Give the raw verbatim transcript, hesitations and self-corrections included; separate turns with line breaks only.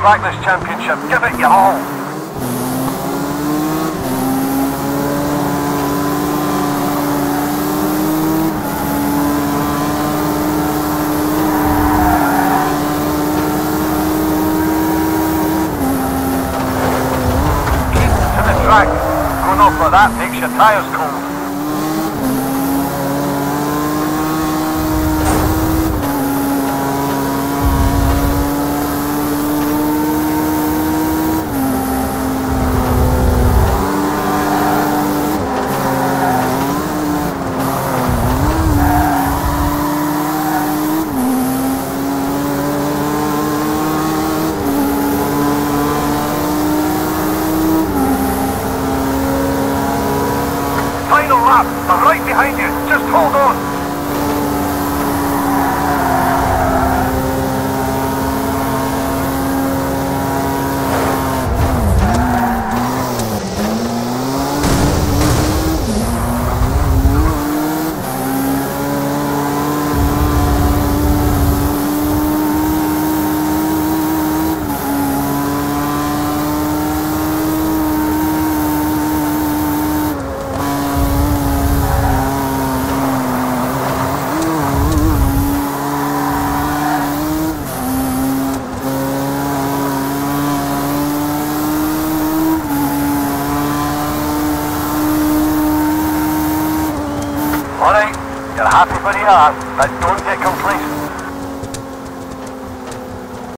back this championship. Give it your all. Keep to the track. Going off like that makes your tyres cold. Final lap, I'm right behind you, just hold on. Alright, you're happy where you are, but don't get complacent.